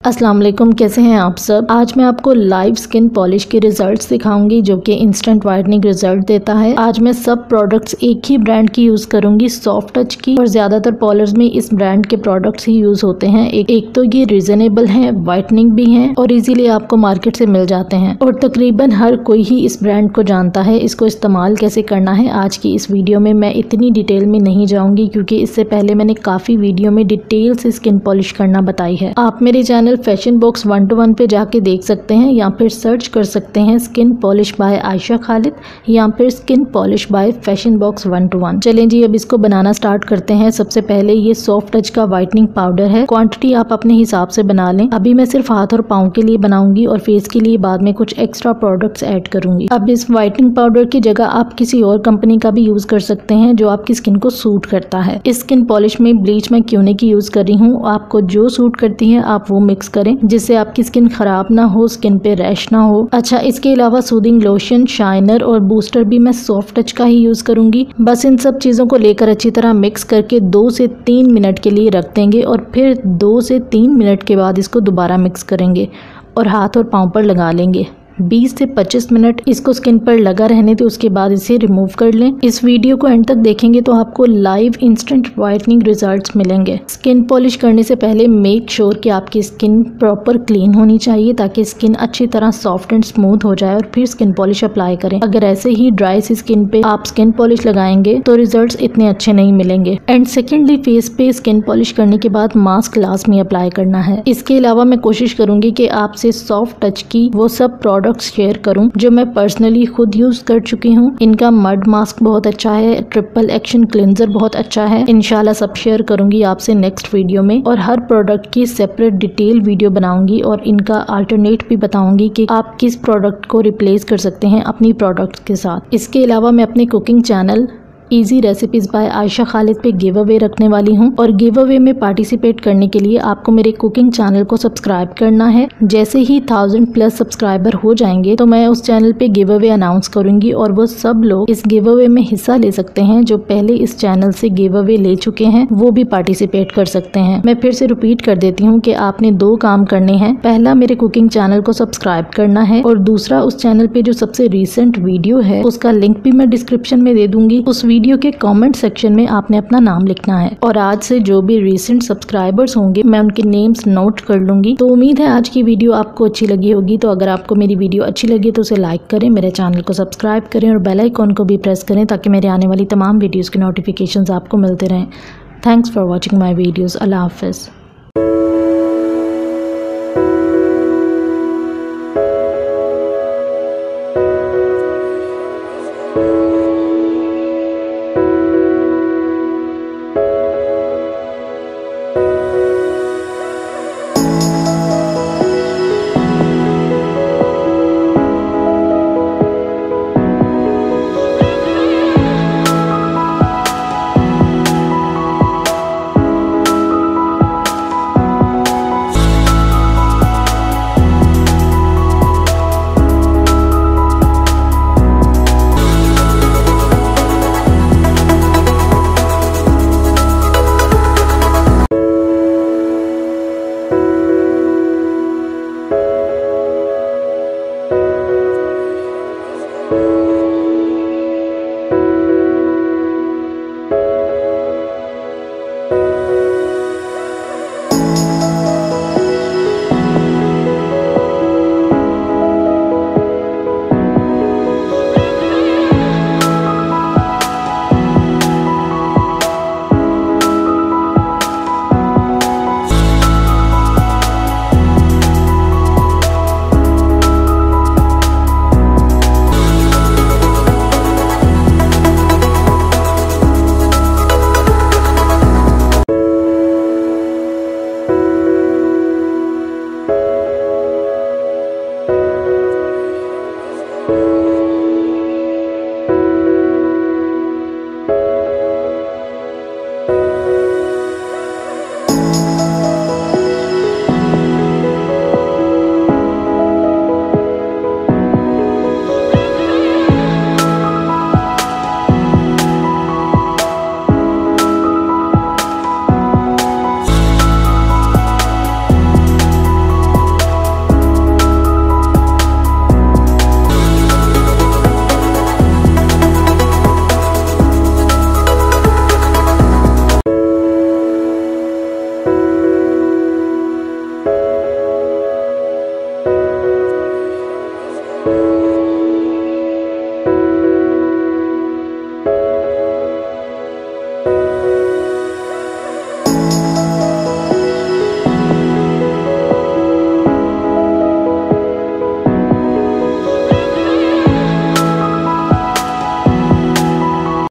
अस्सलाम वालेकुम, कैसे हैं आप सब। आज मैं आपको लाइव स्किन पॉलिश के रिजल्ट्स दिखाऊंगी जो कि इंस्टेंट वाइटनिंग रिजल्ट देता है। आज मैं सब प्रोडक्ट्स एक ही ब्रांड की यूज करूंगी, सॉफ्ट टच की, और ज्यादातर पॉलर्स में इस ब्रांड के प्रोडक्ट्स ही यूज होते हैं। एक तो ये रीजनेबल हैं, वाइटनिंग भी हैं और इजीली आपको मार्केट से मिल जाते हैं और तकरीबन हर कोई ही इस ब्रांड को जानता है। इसको इस्तेमाल कैसे करना है आज की इस वीडियो में मैं इतनी डिटेल में नहीं जाऊंगी, क्योंकि इससे पहले मैंने काफी वीडियो में डिटेल से स्किन पॉलिश करना बताई है। आप मेरे चैनल फैशन बॉक्स 1-to-1 पे जाके देख सकते हैं, या फिर सर्च कर सकते हैं skin polish by Ayesha Khalid या फिर skin polish by fashion box 1-to-1। चलें जी, अब इसको बनाना स्टार्ट करते हैं। सबसे पहले ये सॉफ्ट टच का वाइटनिंग पाउडर है। क्वांटिटी आप अपने हिसाब से बना लें। अभी मैं सिर्फ हाथ और पाँव के लिए बनाऊंगी और फेस के लिए बाद में कुछ एक्स्ट्रा प्रोडक्ट्स ऐड करूंगी। अब इस वाइटनिंग पाउडर की जगह आप किसी और कंपनी का भी यूज कर सकते हैं जो आपकी स्किन को सूट करता है। इस स्किन पॉलिश में ब्लीच मैं क्योने की यूज कर रही हूँ, आपको जो सूट करती है आप वो मिक्स करें, जिससे आपकी स्किन खराब ना हो, स्किन पे रैश ना हो। अच्छा, इसके अलावा सूदिंग लोशन, शाइनर और बूस्टर भी मैं सॉफ्ट टच का ही यूज करूंगी। बस इन सब चीजों को लेकर अच्छी तरह मिक्स करके 2 से 3 मिनट के लिए रख देंगे और फिर 2 से 3 मिनट के बाद इसको दोबारा मिक्स करेंगे और हाथ और पाँव पर लगा लेंगे। 20 से 25 मिनट इसको स्किन पर लगा रहने दे, उसके बाद इसे रिमूव कर लें। इस वीडियो को एंड तक देखेंगे तो आपको लाइव इंस्टेंट वाइटनिंग रिजल्ट्स मिलेंगे। स्किन पॉलिश करने से पहले मेक श्योर कि आपकी स्किन प्रॉपर क्लीन होनी चाहिए, ताकि स्किन अच्छी तरह सॉफ्ट एंड स्मूथ हो जाए और फिर स्किन पॉलिश अप्लाई करें। अगर ऐसे ही ड्राई सी स्किन पे आप स्किन पॉलिश लगाएंगे तो रिजल्ट्स इतने अच्छे नहीं मिलेंगे। एंड सेकेंडली, फेस पे स्किन पॉलिश करने के बाद मास्क लाजमी अप्लाई करना है। इसके अलावा मैं कोशिश करूंगी कि आपसे सॉफ्ट टच की वो सब प्रोडक्ट्स शेयर करूं जो मैं पर्सनली खुद यूज कर चुकी हूं। इनका मड मास्क बहुत अच्छा है, ट्रिपल एक्शन क्लिंजर बहुत अच्छा है। इंशाल्लाह सब शेयर करूंगी आपसे नेक्स्ट वीडियो में, और हर प्रोडक्ट की सेपरेट डिटेल वीडियो बनाऊंगी और इनका अल्टरनेट भी बताऊंगी कि आप किस प्रोडक्ट को रिप्लेस कर सकते हैं अपनी प्रोडक्ट के साथ। इसके अलावा मैं अपने cooking channel easy recipes by Ayesha Khalid पे गिव अवे रखने वाली हूँ, और गिव अवे में पार्टिसिपेट करने के लिए आपको मेरे कुकिंग चैनल को सब्सक्राइब करना है। जैसे ही 1000+ सब्सक्राइबर हो जाएंगे तो मैं उस चैनल पे गिव अवे अनाउंस करूंगी और वो सब लोग इस गिव अवे में हिस्सा ले सकते हैं जो पहले इस चैनल से गिव अवे ले चुके हैं, वो भी पार्टिसिपेट कर सकते हैं। मैं फिर से रिपीट कर देती हूँ कि आपने 2 काम करने हैं। पहला, मेरे कुकिंग चैनल को सब्सक्राइब करना है, और दूसरा, उस चैनल पे जो सबसे रिसेंट वीडियो है उसका लिंक भी मैं डिस्क्रिप्शन में दे दूंगी। उस वीडियो के कमेंट सेक्शन में आपने अपना नाम लिखना है, और आज से जो भी रिसेंट सब्सक्राइबर्स होंगे मैं उनके नेम्स नोट कर लूंगी। तो उम्मीद है आज की वीडियो आपको अच्छी लगी होगी। तो अगर आपको मेरी वीडियो अच्छी लगी तो उसे लाइक करें, मेरे चैनल को सब्सक्राइब करें और बेल आइकॉन को भी प्रेस करें, ताकि मेरे आने वाली तमाम वीडियोस के नोटिफिकेशंस आपको मिलते रहें। Thanks for watching my videos. अल्लाह हाफिज़।